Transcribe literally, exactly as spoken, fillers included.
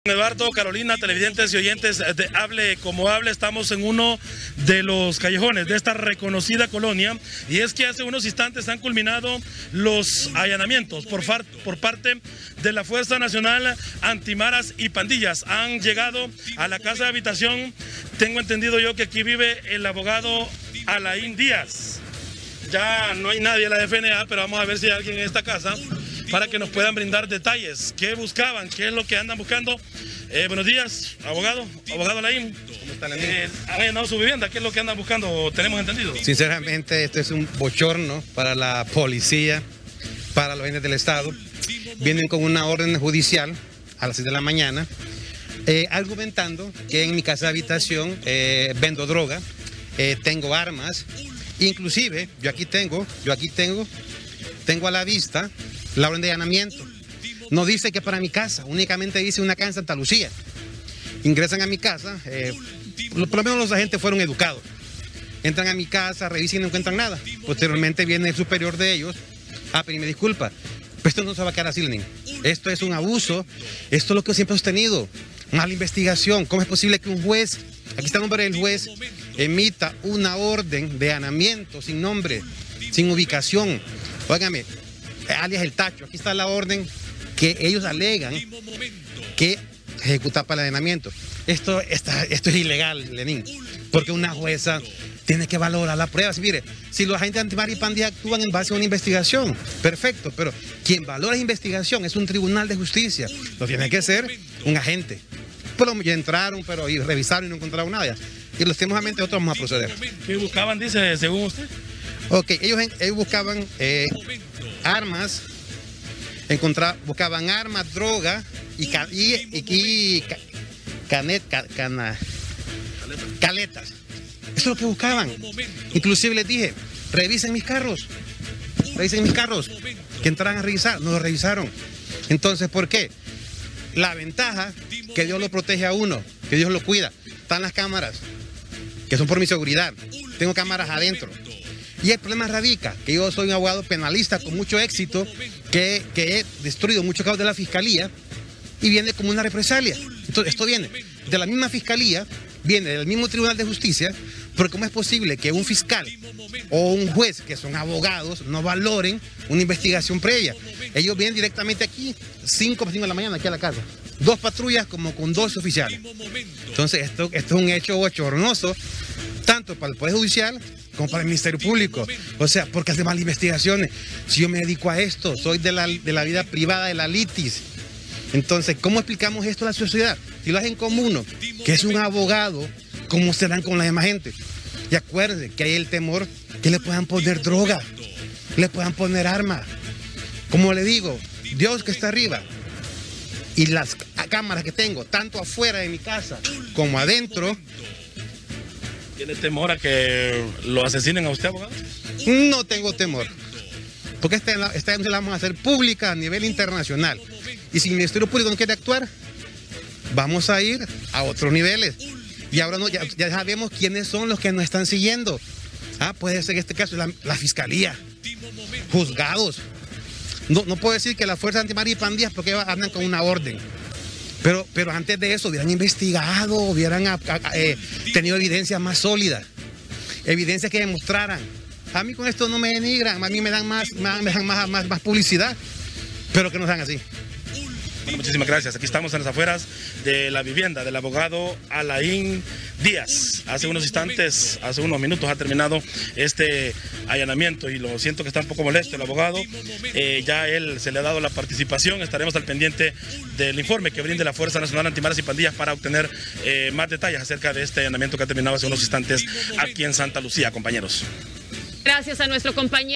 Eduardo, Carolina, televidentes y oyentes de Hable como Hable, estamos en uno de los callejones de esta reconocida colonia, y es que hace unos instantes han culminado los allanamientos por, por parte de la Fuerza Nacional Antimaras y Pandillas. Han llegado a la casa de habitación, tengo entendido yo que aquí vive el abogado Alain Díaz. Ya no hay nadie en la F N A, pero vamos a ver si hay alguien en esta casa para que nos puedan brindar detalles. ¿Qué buscaban? ¿Qué es lo que andan buscando? Eh, buenos días, abogado, abogado Alain. ¿Cómo están, Alain? Eh, ¿Han allanado su vivienda? ¿Qué es lo que andan buscando? ¿Tenemos entendido? Sinceramente, esto es un bochorno para la policía, para los entes del Estado. Vienen con una orden judicial a las seis de la mañana, eh, argumentando que en mi casa de habitación eh, vendo droga, eh, tengo armas, inclusive yo aquí tengo, yo aquí tengo, tengo a la vista la orden de allanamiento. No dice que para mi casa, únicamente dice una casa en Santa Lucía. Ingresan a mi casa, eh, por lo menos los agentes fueron educados. Entran a mi casa, revisan y no encuentran nada. Posteriormente viene el superior de ellos a pedirme disculpas. Pero esto no se va a quedar así, Lenín. Esto es un abuso, esto es lo que siempre he sostenido. Mala investigación. ¿Cómo es posible que un juez, aquí está el nombre del juez, emita una orden de allanamiento sin nombre, sin ubicación? Óigame, alias el tacho, aquí está la orden que ellos alegan que ejecuta para el allanamiento. Esto, está, esto es ilegal, Lenín, porque una jueza tiene que valorar las pruebas. Mire, si los agentes antimaras y pandillas actúan en base a una investigación, perfecto, pero quien valora la investigación es un tribunal de justicia, no tiene que ser un agente. Pero ya entraron, pero y revisaron y no encontraron nada. Y lastimosamente nosotros vamos a proceder. ¿Qué buscaban, dice, según usted? Ok, ellos, ellos buscaban eh, armas, encontrar, buscaban armas, droga y, ca, y, y, y ca, canet, ca, cana, caletas. Eso es lo que buscaban. Inclusive les dije, revisen mis carros, revisen mis carros, que entraran a revisar, no lo revisaron. Entonces, ¿por qué? La ventaja que Dios lo protege a uno, que Dios lo cuida, están las cámaras, que son por mi seguridad. Tengo cámaras adentro. Y el problema radica que yo soy un abogado penalista con mucho éxito, que, que he destruido muchos casos de la fiscalía y viene como una represalia. Entonces, esto viene de la misma fiscalía, viene del mismo tribunal de justicia, porque ¿cómo es posible que un fiscal o un juez, que son abogados, no valoren una investigación previa? Ellos vienen directamente aquí, cinco o cinco de la mañana, aquí a la casa. Dos patrullas como con dos oficiales. Entonces, esto, esto es un hecho bochornoso, tanto para el Poder Judicial como para el Ministerio Público. O sea, porque hace malas investigaciones. Si yo me dedico a esto, soy de la, de la vida privada de la litis. Entonces, ¿cómo explicamos esto a la sociedad? Si lo hacen como uno, que es un abogado, ¿cómo serán con la demás gente? Y acuérdense que hay el temor que le puedan poner droga, le puedan poner armas. Como le digo, Dios que está arriba y las cámaras que tengo, tanto afuera de mi casa como adentro. ¿Tiene temor a que lo asesinen a usted, abogado? No tengo temor, porque esta, esta la vamos a hacer pública a nivel internacional. Y si el Ministerio Público no quiere actuar, vamos a ir a otros niveles. Y ahora no, ya, ya sabemos quiénes son los que nos están siguiendo. Ah, puede ser en este caso la, la Fiscalía, juzgados. No, no puedo decir que la Fuerza Antimaras y Pandillas porque andan con una orden. Pero, pero antes de eso hubieran investigado, hubieran a, a, eh, tenido evidencias más sólidas, evidencias que demostraran. A mí con esto no me denigran, a mí me dan más, más, me dan más, más, más publicidad, pero que no sean así. Bueno, muchísimas gracias. Aquí estamos en las afueras de la vivienda del abogado Alain Díaz. Hace unos instantes, hace unos minutos ha terminado este allanamiento y lo siento que está un poco molesto el abogado. Eh, ya él se le ha dado la participación. Estaremos al pendiente del informe que brinde la Fuerza Nacional Antimaras y Pandillas para obtener eh, más detalles acerca de este allanamiento que ha terminado hace unos instantes aquí en Santa Lucía, compañeros. Gracias a nuestro compañero.